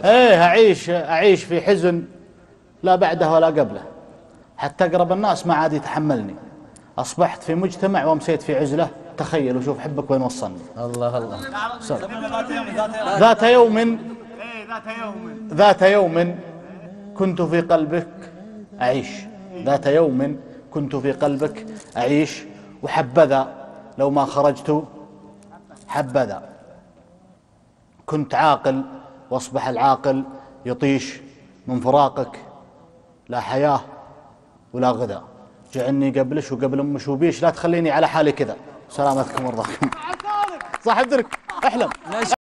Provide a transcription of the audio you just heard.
ايه اعيش في حزن لا بعده ولا قبله، حتى اقرب الناس ما عاد يتحملني. اصبحت في مجتمع وامسيت في عزله، تخيل وشوف حبك وين وصلني. الله الله. ذات يوم كنت في قلبك أعيش. ذات يوم كنت في قلبك أعيش، وحبذا لو ما خرجت، حبذا كنت عاقل واصبح العاقل يطيش من فراقك. لا حياة ولا غذاء، جعلني قبلش وقبل ام شوبيش، لا تخليني على حالي كذا. سلامتكم ورضاكم. صاحب درك احلم.